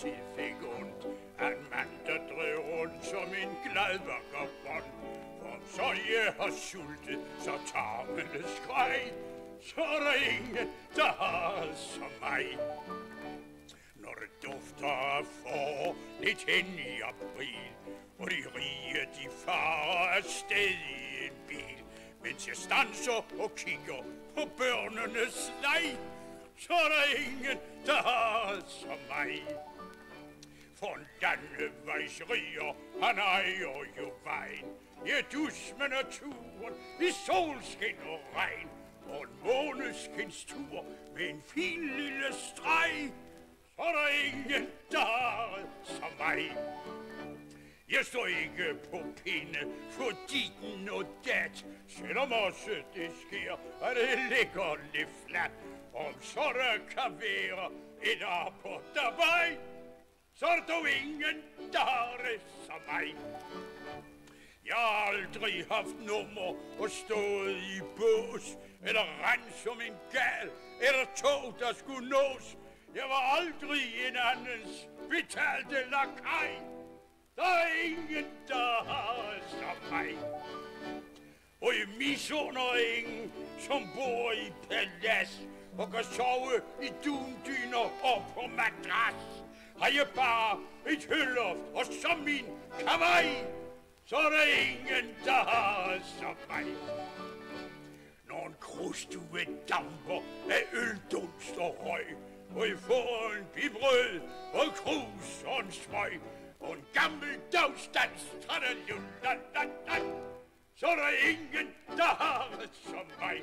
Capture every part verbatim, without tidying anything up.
altid fik ondt af en mand, der drev rundt som en glad vagabond. For så jeg har sultet, så tarmene skreg, så er der ingen, der har som mig. Når det dufter af forår lidt hen i april, og de rige, de farer afsted i en bil, mens jeg standser og kigger på børnenes leg, så er der ingen, der har som mig. For en landevejsriger, han ejer jo vejen, ja, dus med naturen i solskin og regn, og en måneskinstur med en fin lille streg, så er der ingen, der har som mig. Jeg står ikke på pinde for ditten og dat, selvom også det sker, at det ligger lidt fladt. Om så der kan være et arbejdervej, så er der ingen, der har det som mig. Jeg har aldrig haft nummer og stået i bås, eller rent som en gal, eller tog, der skulle nås. Jeg var aldrig en andens betalte lakaj. Der er ingen, der har som mig. Og jeg misunder ingen, som bor i palads og kan sove i dundyner og på madras. Har jeg bare et hølloft og som min kavaj, så er der ingen, der har som mig. Når en krustue damper af øldunst og røg, og jeg får en bibrød og en krus og en smøg, og en gammel dagstands, så er der ingen, der har som mig.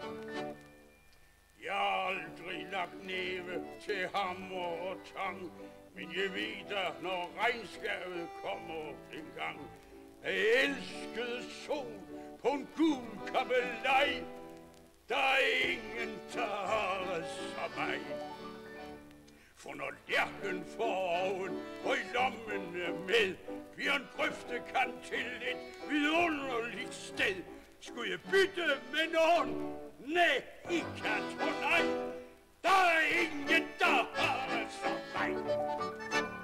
Jeg har aldrig lagt næve til hammer og tang, men jeg ved da, når regnskabet kommer en gang, at jeg elskede sol på en gul kabelej. Der er ingen, der har som mig. For når lærken får oven og i lommen er med, bliver en grøftekant til et vidunderligt sted. Skulle jeg bytte med nogen? Nej, I kan tro nej. Der er ingen, der har som mig.